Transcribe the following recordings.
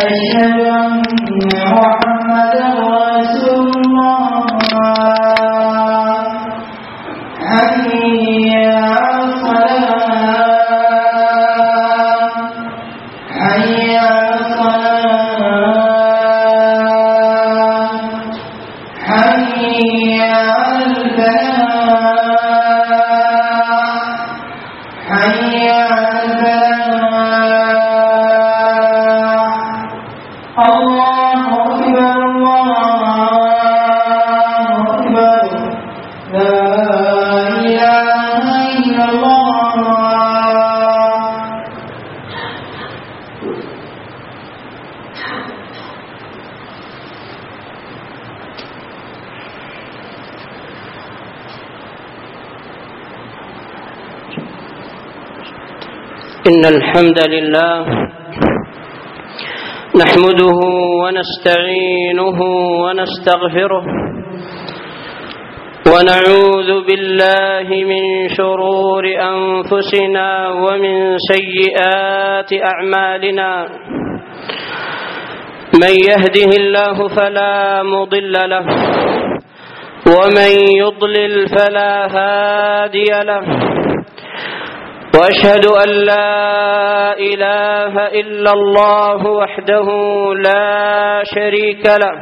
أشهد أن محمدا رسول الله حي على الصلاة حي على الصلاة حي على الفلاح حي على الله أكبر الله أكبر لا إله إلا الله. إن الحمد لله نحمده ونستعينه ونستغفره ونعوذ بالله من شرور أنفسنا ومن سيئات أعمالنا. من يهده الله فلا مضل له ومن يضلل فلا هادي له. وأشهد أن لا إله إلا الله وحده لا شريك له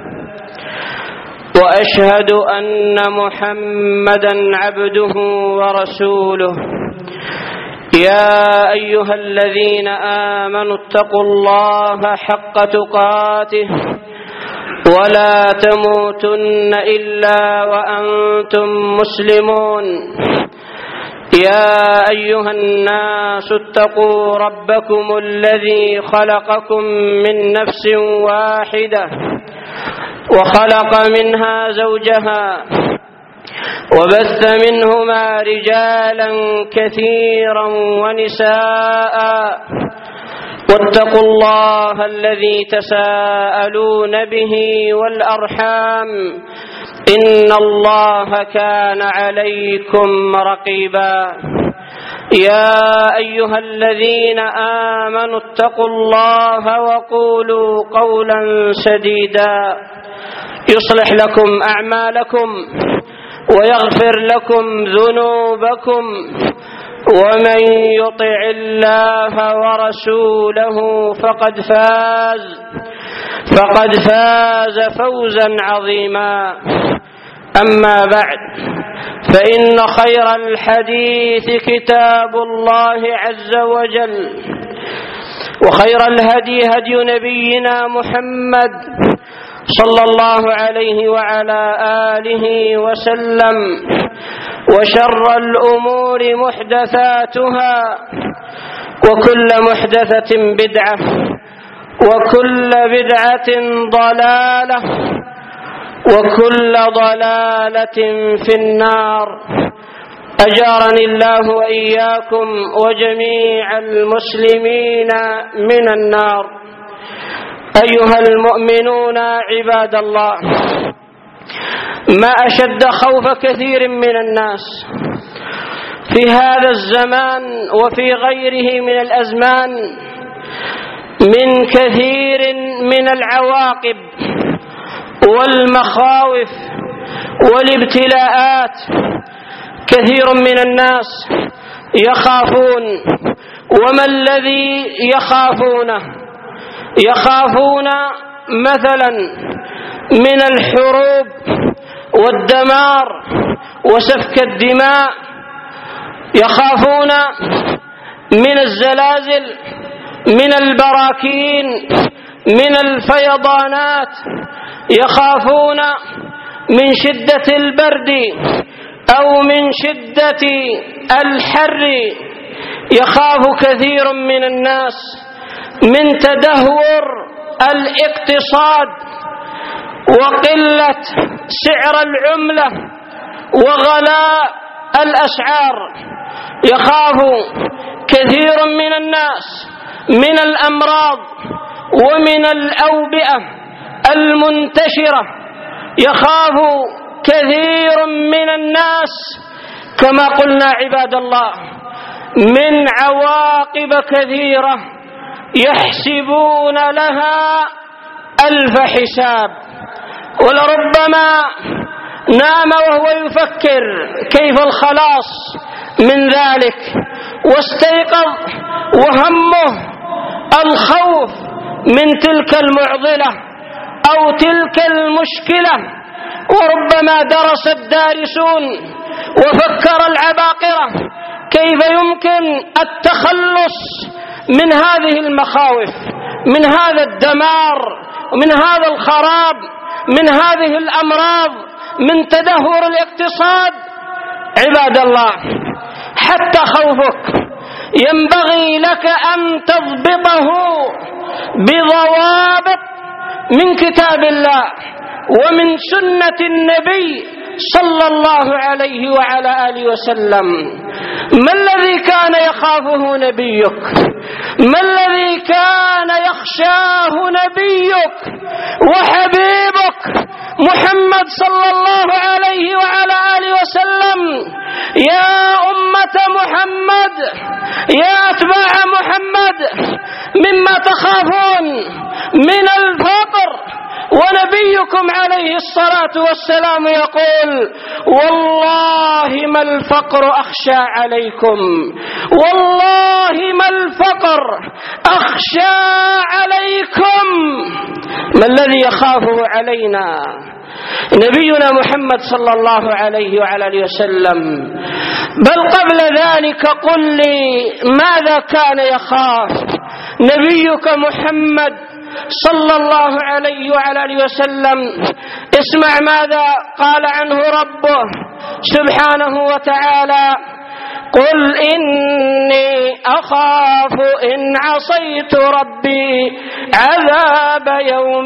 وأشهد أن محمدا عبده ورسوله. يا أيها الذين آمنوا اتقوا الله حق تقاته ولا تموتن إلا وأنتم مسلمون. يا أيها الناس اتقوا ربكم الذي خلقكم من نفس واحدة وخلق منها زوجها وبث منهما رجالا كثيرا ونساء. واتقوا الله الذي تساءلون به والأرحام إن الله كان عليكم رقيبا. يا أيها الذين آمنوا اتقوا الله وقولوا قولا سديدا يصلح لكم أعمالكم ويغفر لكم ذنوبكم ومن يطع الله ورسوله فقد فاز فوزا عظيما. أما بعد فإن خير الحديث كتاب الله عز وجل وخير الهدي هدي نبينا محمد صلى الله عليه وعلى آله وسلم. وشر الأمور محدثاتها وكل محدثة بدعة وكل بدعة ضلالة وكل ضلالة في النار. أجارني الله وإياكم وجميع المسلمين من النار. أيها المؤمنون عباد الله، ما أشد خوف كثير من الناس في هذا الزمان وفي غيره من الأزمان من كثير من العواقب والمخاوف والابتلاءات. كثير من الناس يخافون. وما الذي يخافونه؟ يخافون مثلا من الحروب والدمار وسفك الدماء، يخافون من الزلازل، من البراكين، من الفيضانات، يخافون من شدة البرد أو من شدة الحر. يخاف كثير من الناس من تدهور الاقتصاد وقلة سعر العملة وغلاء الأسعار. يخاف كثير من الناس من الأمراض ومن الأوبئة المنتشرة. يخاف كثير من الناس كما قلنا عباد الله من عواقب كثيرة يحسبون لها 1000 حساب، ولربما نام وهو يفكر كيف الخلاص من ذلك، واستيقظ وهمه الخوف من تلك المعضلة أو تلك المشكلة. وربما درس الدارسون وفكر العباقرة كيف يمكن التخلص من هذه المخاوف، من هذا الدمار، من هذا الخراب، من هذه الأمراض، من تدهور الاقتصاد. عباد الله، حتى خوفك ينبغي لك أن تضبطه بضوابط من كتاب الله ومن سنة النبي صلى الله عليه وعلى آله وسلم. ما الذي كان يخافه نبيك؟ ما الذي كان يخشاه نبيك وحبيبك محمد صلى الله عليه وعلى آله وسلم؟ يا أمة محمد، يا أتباع محمد، مما تخافون من الفقر، ونبيكم عليه الصلاة والسلام يقول: والله ما الفقر أخشى عليكم، والله ما الفقر أخشى عليكم. ما الذي يخافه علينا؟ نبينا محمد صلى الله عليه وعلى آله وسلم. بل قبل ذلك قل لي ماذا كان يخاف نبيك محمد صلى الله عليه وعلى آله وسلم؟ اسمع ماذا قال عنه ربه سبحانه وتعالى: قل إني أخاف إن عصيت ربي عذاب يوم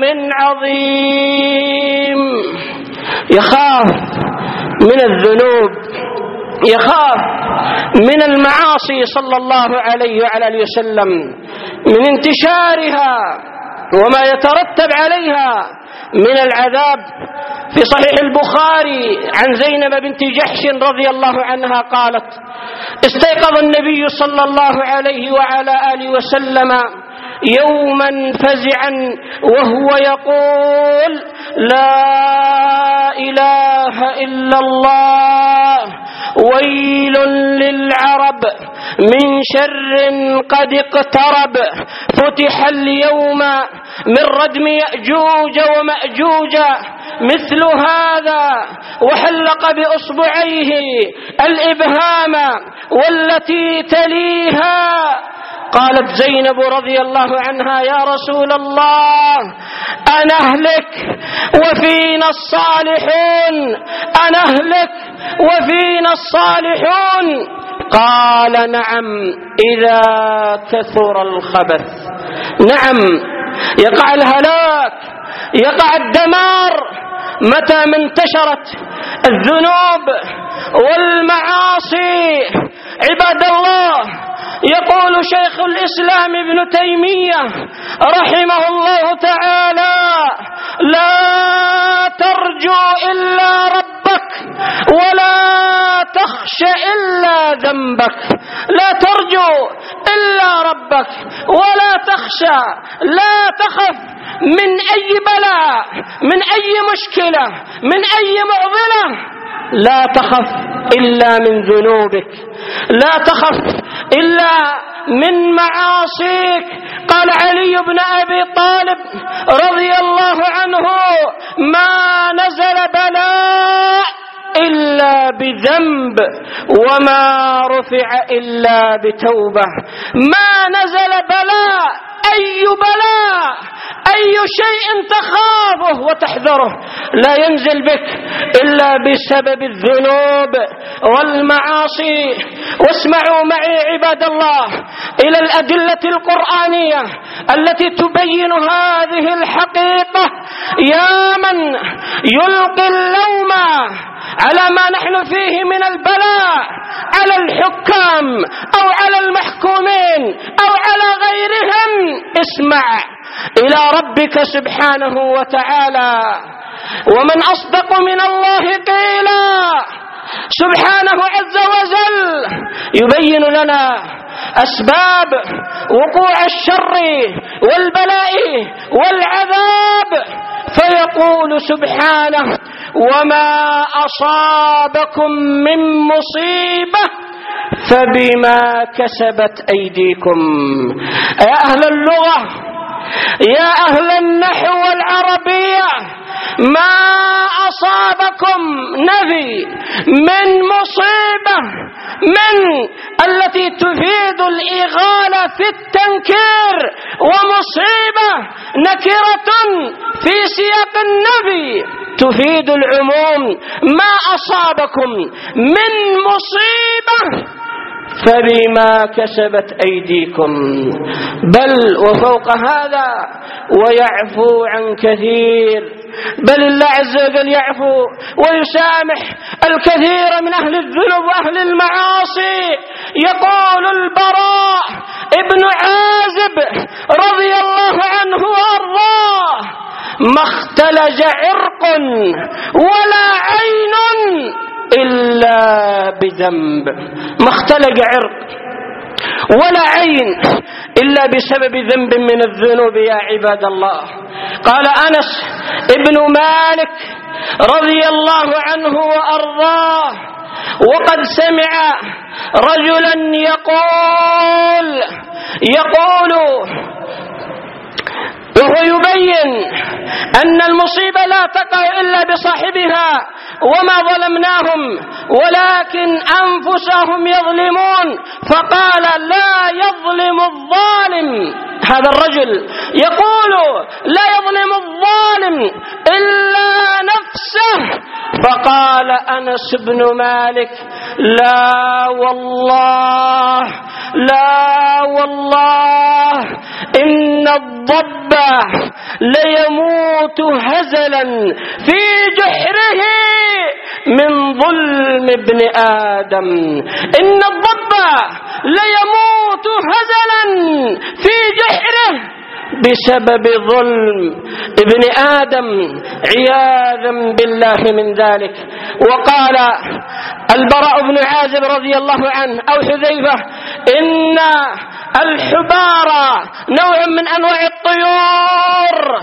عظيم. يخاف من الذنوب، يخاف من المعاصي صلى الله عليه وعلى آله وسلم، من انتشارها وما يترتب عليها من العذاب. في صحيح البخاري عن زينب بنت جحش رضي الله عنها قالت: استيقظ النبي صلى الله عليه وعلى آله وسلم يوما فزعا وهو يقول: لا إله إلا الله، ويل للعرب من شر قد اقترب، فتح اليوم من ردم يأجوج ومأجوج مثل هذا، وحلق بأصبعيه الإبهام والتي تليها. قالت زينب رضي الله عنها: يا رسول الله، أنهلك وفينا الصالحون، أنهلك وفينا الصالحون؟ قال: نعم، إذا كثر الخبث. نعم، يقع الهلاك، يقع الدمار متى ما انتشرت الذنوب والمعاصي. عباد الله، يقول شيخ الإسلام ابن تيمية رحمه الله تعالى: لا ترجو إلا ربك ولا تخشى إلا ذنبك. لا ترجو إلا ربك ولا تخشى، لا تخف من أي بلاء، من أي مشكلة، من أي معضلة. لا تخف إلا من ذنوبك، لا تخف إلا من معاصيك. قال علي بن أبي طالب رضي الله عنه: ما نزل بلاء إلا بذنب وما رفع إلا بتوبة. ما نزل بلاء، أي بلاء، أي شيء تخافه وتحذره لا ينزل بك إلا بسبب الذنوب والمعاصي. واسمعوا معي عباد الله إلى الأدلة القرآنية التي تبين هذه الحقيقة. يا من يلقي اللوم على ما نحن فيه من البلاء على الحكام أو على المحكومين أو على غيرهم، اسمع إلى ربك سبحانه وتعالى: ومن أصدق من الله قيلا. سبحانه عز وجل يبين لنا أسباب وقوع الشر والبلاء والعذاب، فيقول سبحانه: وما أصابكم من مصيبة فبما كسبت أيديكم. يا أهل اللغة، يا أهل النحو والعربية، ما أصابكم نفي من مصيبة من التي تفيد الإغالة في التنكير، ومصيبة نكرة في سياق النفي تفيد العموم. ما أصابكم من مصيبة فبما كسبت أيديكم. بل وفوق هذا ويعفو عن كثير، بل الله عز وجل يعفو ويسامح الكثير من أهل الذنوب وأهل المعاصي. يقول البراء ابن عازب رضي الله عنه وأرضاه: ما اختلج عرق ولا عين إلا بذنب. ما اختلج عرق ولا عين إلا بسبب ذنب من الذنوب يا عباد الله. قال أنس ابن مالك رضي الله عنه وأرضاه وقد سمع رجلا يقول وهو يبين أن المصيبة لا تقع إلا بصاحبها، وما ظلمناهم ولكن أنفسهم يظلمون، فقال: لا يظلم الظالم. هذا الرجل يقول: لا يظلم الظالم إلا نفسه. فقال أنس بن مالك: لا والله، لا والله، إن الضب ليموت هزلا في جحره من ظلم ابن آدم. إن الضب ليموت هزلا في جحره بسبب ظلم ابن آدم، عياذا بالله من ذلك. وقال البراء بن عازب رضي الله عنه أو حذيفة: إن الحبار نوع من أنواع الطيور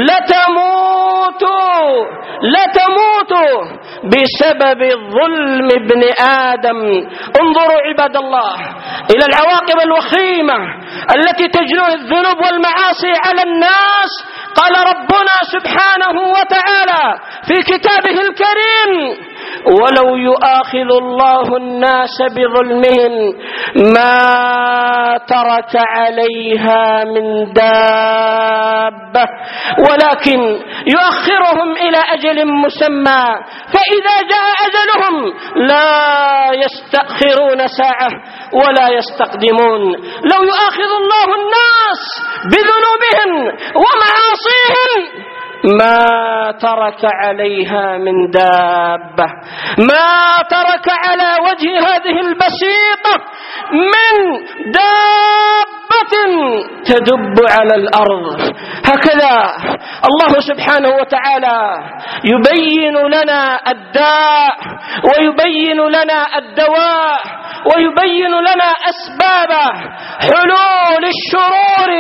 لتموت بسبب ظلم ابن آدم. انظروا عباد الله إلى العواقب الوخيمة التي تجلوه الذنوب والمعاصي على الناس. قال ربنا سبحانه وتعالى في كتابه الكريم: ولو يؤاخذ الله الناس بظلمهم ما ترك عليها من دابة ولكن يؤخرهم إلى أجل مسمى، فإذا جاء أجلهم لا يستأخرون ساعة ولا يستقدمون. لو يؤاخذ الله الناس بذنوبهم ومعاصيهم ما ترك عليها من دابة، ما ترك على وجه هذه البسيطة من دابة تدب على الأرض. هكذا الله سبحانه وتعالى يبين لنا الداء ويبين لنا الدواء ويبين لنا أسباب حلول الشرور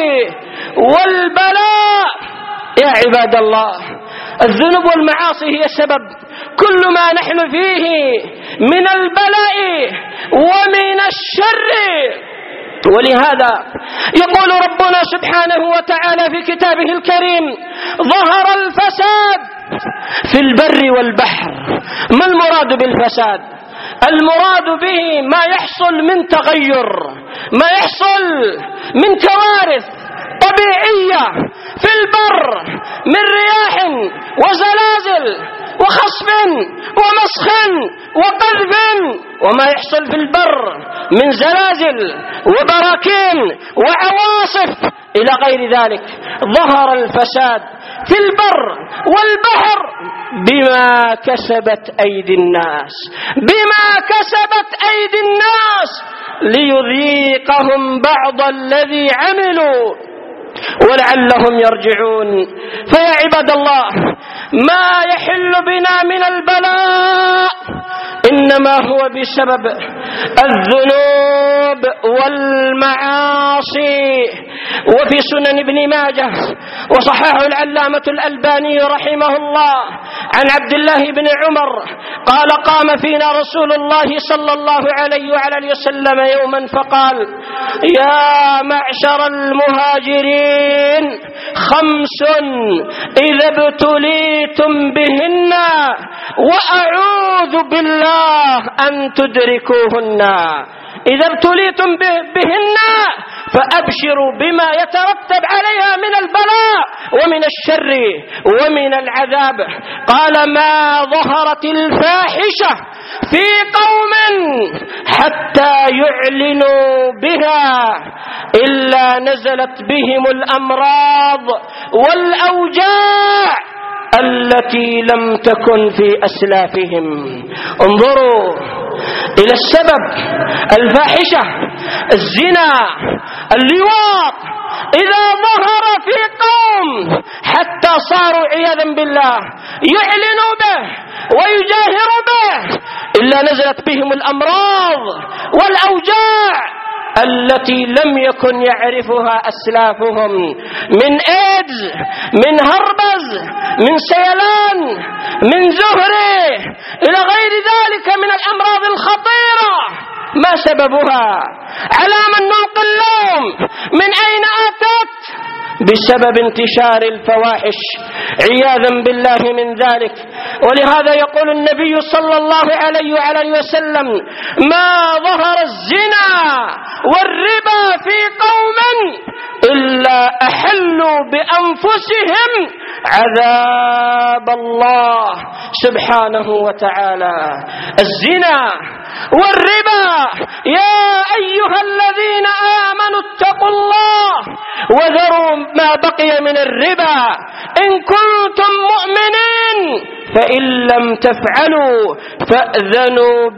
والبلاء. يا عباد الله، الذنوب والمعاصي هي سبب كل ما نحن فيه من البلاء ومن الشر. ولهذا يقول ربنا سبحانه وتعالى في كتابه الكريم: ظهر الفساد في البر والبحر. ما المراد بالفساد؟ المراد به ما يحصل من تغير، ما يحصل من كوارث طبيعية في البر من رياح وزلازل وخصف ومسخ وقذف، وما يحصل في البر من زلازل وبراكين وعواصف إلى غير ذلك. ظهر الفساد في البر والبحر بما كسبت أيدي الناس، بما كسبت أيدي الناس ليذيقهم بعض الذي عملوا ولعلهم يرجعون. فيا عباد الله، ما يحل بنا من البلاء إنما هو بسبب الذنوب الذنوب والمعاصي. وفي سنن ابن ماجه وصححه العلامة الألباني رحمه الله عن عبد الله بن عمر قال: قام فينا رسول الله صلى الله عليه وعلى وسلم يوما فقال: يا معشر المهاجرين 5 إذا ابتليتم بهن وأعوذ بالله أن تدركوهن. إذا ابتليتم بهن فأبشروا بما يترتب عليها من البلاء ومن الشر ومن العذاب. قال: ما ظهرت الفاحشة في قوم حتى يعلنوا بها إلا نزلت بهم الأمراض والأوجاع التي لم تكن في أسلافهم. انظروا إلى السبب: الفاحشة، الزنا، اللواط، إذا ظهر في قوم حتى صاروا عياذا بالله يعلنوا به ويجاهروا به إلا نزلت بهم الأمراض والأوجاع التي لم يكن يعرفها أسلافهم من إيدز، من هربز، من سيلان، من زهري، إلى غير ذلك من الأمراض الخطيرة. ما سببها؟ على من نلقي اللوم؟ من أين أتت؟ بسبب انتشار الفواحش عياذا بالله من ذلك. ولهذا يقول النبي صلى الله عليه وعلى وسلم: ما ظهر الزنا والربا في قوم إلا أحلوا بأنفسهم عذاب الله سبحانه وتعالى. الزنا والربا، يا أيها الذين آمنوا اتقوا الله وذروا ما بقي من الربا إن كنتم مؤمنين، فإن لم تفعلوا فأذنوا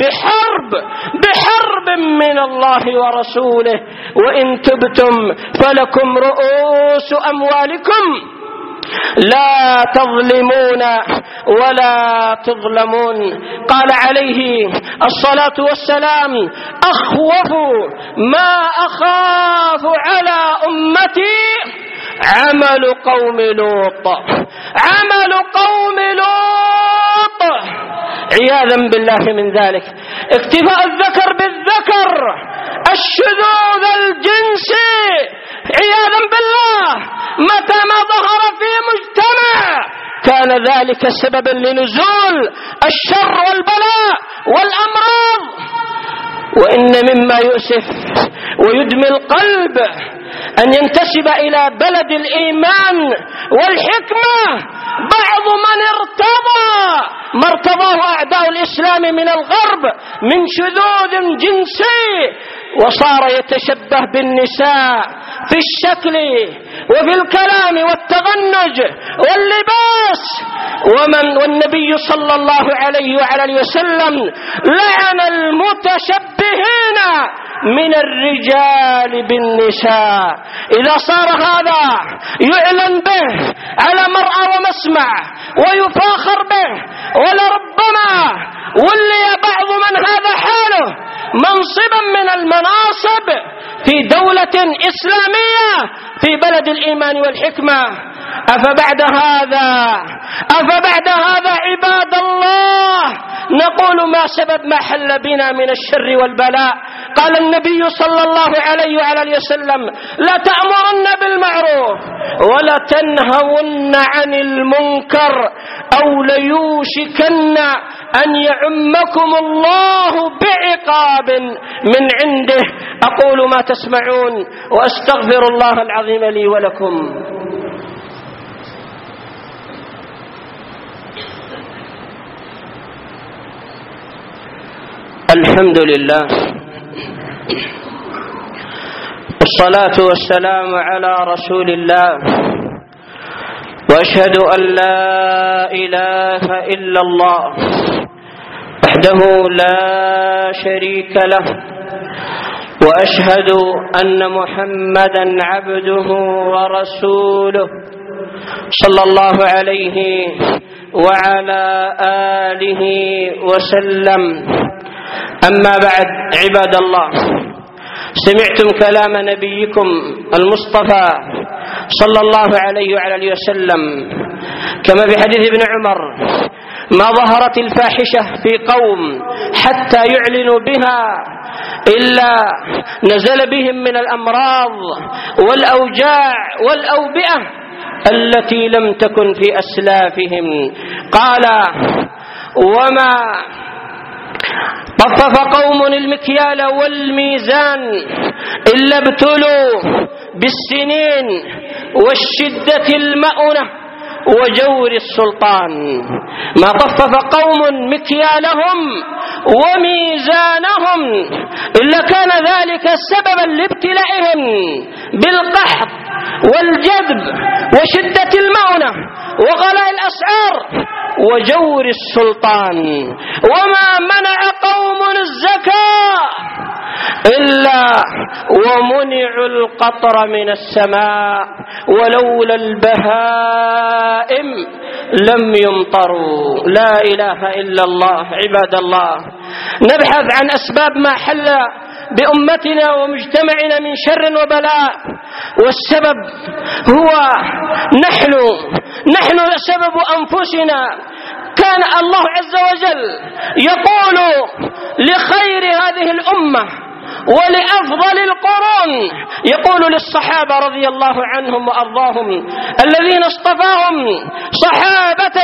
بحرب من الله ورسوله، وإن تبتم فلكم رؤوس أموالكم لا تظلمون ولا تظلمون. قال عليه الصلاة والسلام: أخوف ما أخاف على أمتي عمل قوم لوط. عمل قوم لوط عياذا بالله من ذلك. اكتفاء الذكر بالذكر، الشذوذ الجنسي عياذا بالله، متى ما ظهر في مجتمع كان ذلك سببا لنزول الشر والبلاء والأمراض. وإن مما يؤسف ويدمي القلب أن ينتسب إلى بلد الإيمان والحكمة بعض من ارتضى ما ارتضاه أعداء الإسلام من الغرب من شذوذ جنسي، وصار يتشبه بالنساء في الشكل وفي الكلام والتغنج واللباس. والنبي صلى الله عليه وعلى وسلم لعن المتشبهين من الرجال بالنساء. إذا صار هذا يعلن به على مرأى ومسمع ويفاخر به، ولربما ولي بعض من هذا حاله منصبا من المناصب في دولة إسلامية في بلد الإيمان والحكمة. أفبعد هذا عباد الله نقول ما سبب ما حل بنا من الشر والبلاء؟ قال النبي صلى الله عليه وعلى وسلم: لا تأمرن بالمعروف ولا تنهون عن المنكر أو ليوشكن أن يعمكم الله بعقاب من عنده. أقول ما تسمعون وأستغفر الله العظيم لي ولكم. الحمد لله والصلاة والسلام على رسول الله، وأشهد أن لا إله إلا الله وحده لا شريك له، وأشهد أن محمدا عبده ورسوله صلى الله عليه وعلى آله وسلم. أما بعد، عباد الله، سمعتم كلام نبيكم المصطفى صلى الله عليه وعلى آله وسلم، كما في حديث ابن عمر: ما ظهرت الفاحشة في قوم حتى يعلنوا بها إلا نزل بهم من الأمراض والأوجاع والأوبئة التي لم تكن في أسلافهم. قال: وما طفف قوم المكيال والميزان إلا ابتلوا بالسنين والشدة المؤونة وجور السلطان. ما طفف قوم مكيالهم وميزانهم إلا كان ذلك سببا لابتلائهم بالقحط والجذب وشدة المؤونة وغلاء الأسعار وجور السلطان. وما منع قوم الزكاة إلا ومنعوا القطر من السماء ولولا البهائم لم يمطروا. لا إله إلا الله. عباد الله، نبحث عن أسباب ما حل بأمتنا ومجتمعنا من شر وبلاء، والسبب هو نحن سبب أنفسنا. كان الله عز وجل يقول لخير هذه الأمة ولأفضل القرون، يقول للصحابة رضي الله عنهم وأرضاهم الذين اصطفاهم صحابة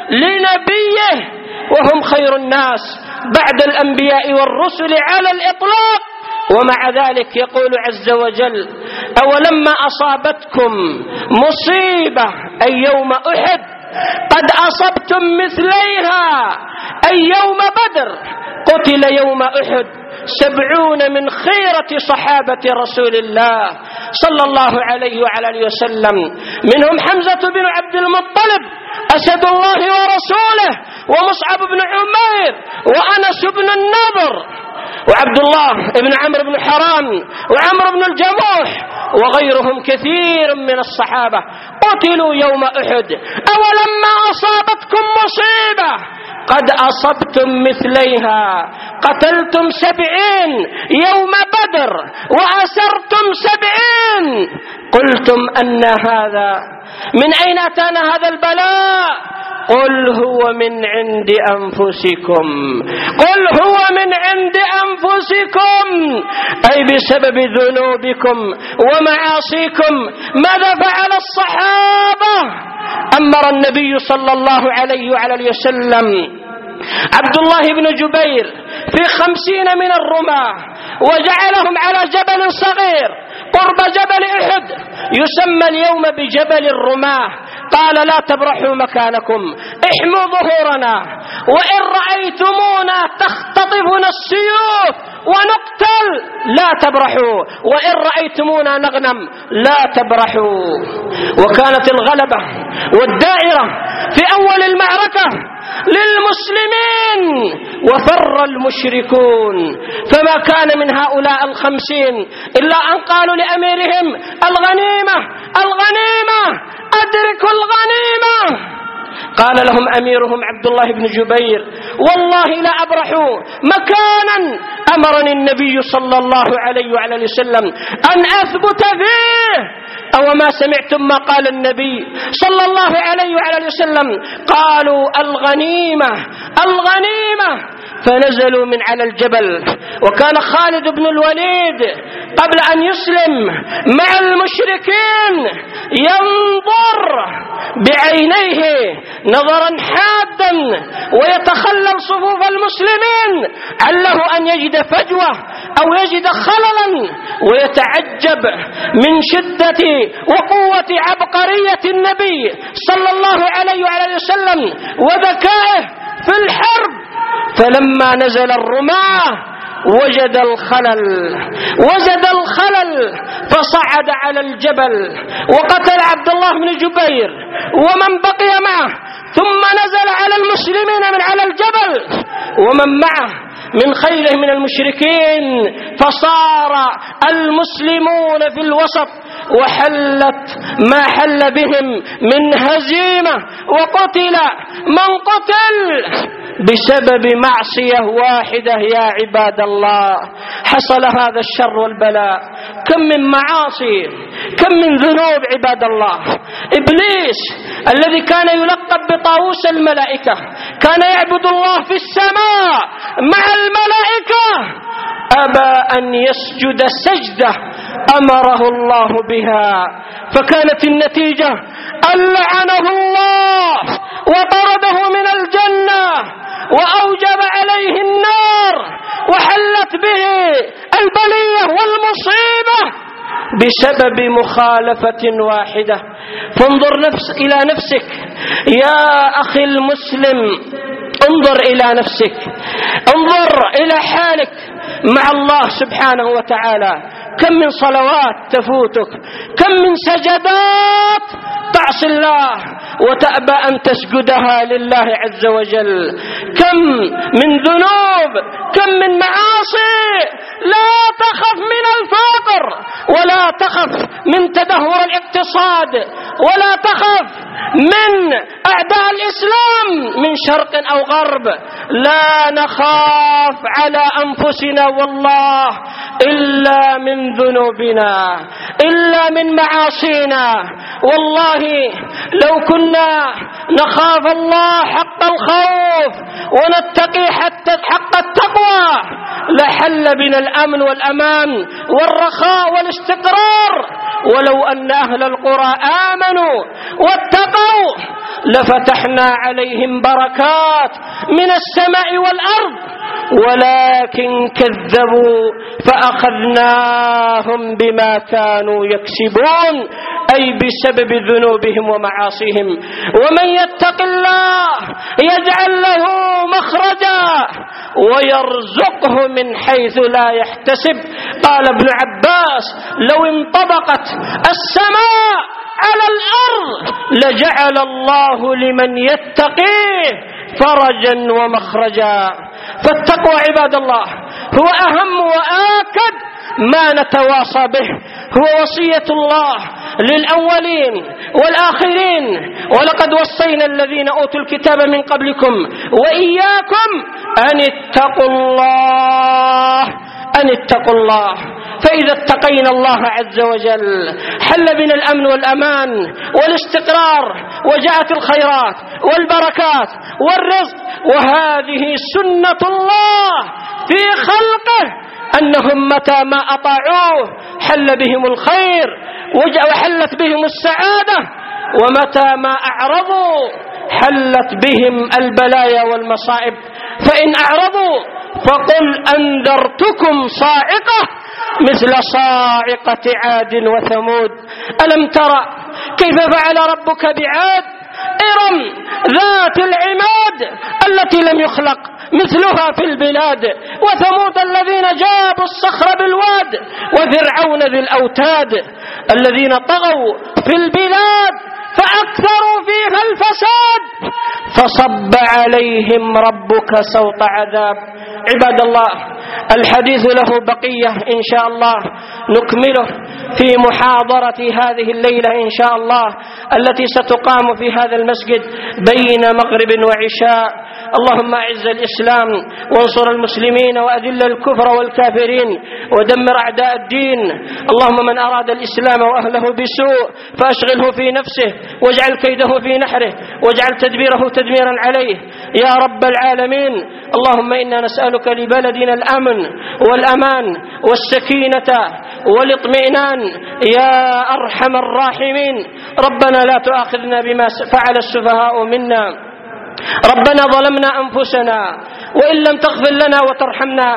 لنبيه وهم خير الناس بعد الأنبياء والرسل على الإطلاق، ومع ذلك يقول عز وجل: أولما أصابتكم مصيبة أي يوم أحد قد أصبتم مثليها أي يوم بدر قتل يوم أحد 70 من خيرة صحابة رسول الله صلى الله عليه وعلى آله وسلم، منهم حمزة بن عبد المطلب أسد الله ورسوله، ومصعب بن عمير، وأنس بن النضر، وعبد الله بن عمرو بن حرام، وعمرو بن الجموح، وغيرهم كثير من الصحابة قتلوا يوم أحد. أولما أصابتكم مصيبة قد أصبتم مثليها قتلتم 70 يوم بدر وأسرتم 70 قلتم أن هذا، من أين أتانا هذا البلاء؟ قل هو من عند أنفسكم، قل هو من عند أنفسكم، أي بسبب ذنوبكم ومعاصيكم. ماذا فعل الصحابة؟ أمر النبي صلى الله عليه وعلى آله وسلم عبد الله بن جبير في 50 من الرماة وجعلهم على جبل صغير قرب جبل أحد يسمى اليوم بجبل الرماة. قال: لا تبرحوا مكانكم، احموا ظهورنا، وإن رأيتمونا تختطفنا السيوف ونقتل لا تبرحوا، وإن رأيتمونا نغنم لا تبرحوا. وكانت الغلبة والدائرة في أول المعركة للمسلمين وفر المشركون، فما كان من هؤلاء 50 إلا أن قالوا لأميرهم: الغنيمة الغنيمة أدركوا الغنيمة. قال لهم أميرهم عبد الله بن جبير: والله لا أبرح مكانا أمرني النبي صلى الله عليه وعلى آله وسلم أن أثبت فيه. أو ما سمعتم ما قال النبي صلى الله عليه وعلى آله وسلم؟ قالوا: الغنيمة الغنيمة. فنزلوا من على الجبل، وكان خالد بن الوليد قبل أن يسلم مع المشركين ينظر بعينيه نظرا حادا ويتخلل صفوف المسلمين عله أن يجد فجوة أو يجد خللا، ويتعجب من شدة وقوة عبقرية النبي صلى الله عليه وعلى وسلم وذكائه في الحرب. فلما نزل الرماة وجد الخلل فصعد على الجبل وقتل عبد الله بن جبير ومن بقي معه، ثم نزل على المسلمين من على الجبل ومن معه من خيله من المشركين، فصار المسلمون في الوسط، وحلت ما حل بهم من هزيمة، وقتل من قتل بسبب معصية واحدة يا عباد الله حصل هذا الشر والبلاء. كم من معاصي، كم من ذنوب عباد الله. إبليس الذي كان يلقب بطاووس الملائكة كان يعبد الله في السماء مع الملائكة، أبى أن يسجد سجدة أمره الله بها، فكانت النتيجة أن لعنه الله وطرده من الجنة وأوجب عليه النار، وحلت به البلية والمصيبة بسبب مخالفة واحدة. فانظر إلى نفسك يا أخي المسلم، انظر إلى نفسك، انظر إلى حالك مع الله سبحانه وتعالى. كم من صلوات تفوتك، كم من سجدات تعصي الله وتأبى أن تسجدها لله عز وجل، كم من ذنوب، كم من معاصي. لا تخف من الفقر، ولا تخف من تدهور الاقتصاد، ولا تخف من أعداء الإسلام من شرق أو غرب. لا نخاف على أنفسنا والله إلا من ذنوبنا، إلا من معاصينا. والله لو كنا نخاف الله حق الخوف ونتقي حق التقوى لحل بنا الأمن والأمان والرخاء والاستقرار. ولو أن أهل القرى آمنوا واتقوا لفتحنا عليهم بركات من السماء والأرض، ولكن كذبوا فأخذناهم بما كانوا يكسبون، أي بسبب ذنوبهم ومعاصيهم. ومن يتق الله يجعل له مخرجا ويرزقه من حيث لا يحتسب. قال ابن عباس: لو انطبقت السماء على الأرض لجعل الله لمن يتقيه فرجا ومخرجا. فالتقوى عباد الله هو أهم وآكد ما نتواصى به، هو وصية الله للأولين والآخرين. ولقد وصينا الذين أوتوا الكتاب من قبلكم وإياكم أن اتقوا الله، أن اتقوا الله. فإذا اتقينا الله عز وجل حل بنا الأمن والأمان والاستقرار، وجاءت الخيرات والبركات والرزق. وهذه سنة الله في خلقه، أنهم متى ما أطاعوه حل بهم الخير وحلت بهم السعادة، ومتى ما أعرضوا حلت بهم البلايا والمصائب. فإن أعرضوا فقل أنذرتكم صاعقة مثل صاعقة عاد وثمود. ألم ترى كيف فعل ربك بعاد؟ إرم ذات العماد التي لم يخلق مثلها في البلاد، وثمود الذين جابوا الصخر بالواد، وفرعون ذي الأوتاد الذين طغوا في البلاد فأكثروا فيها الفساد فصب عليهم ربك سوط عذاب. عباد الله، الحديث له بقية إن شاء الله نكمله في محاضرة هذه الليلة إن شاء الله التي ستقام في هذا المسجد بين مغرب وعشاء. اللهم أعز الإسلام وانصر المسلمين وأذل الكفر والكافرين ودمر أعداء الدين. اللهم من أراد الإسلام وأهله بسوء فأشغله في نفسه واجعل كيده في نحره واجعل تدبيره تدميرا عليه يا رب العالمين. اللهم إنا نسألك لبلدنا الأمن والأمان والسكينة والاطمئنان يا أرحم الراحمين. ربنا لا تؤاخذنا بما فعل السفهاء منا، ربنا ظلمنا أنفسنا وإن لم تغفر لنا وترحمنا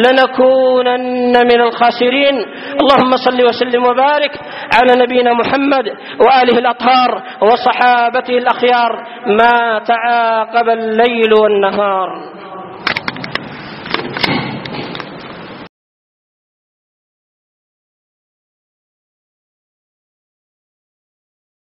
لنكونن من الخاسرين. اللهم صل وسلم وبارك على نبينا محمد وآله الأطهار وصحابته الأخيار ما تعاقب الليل والنهار.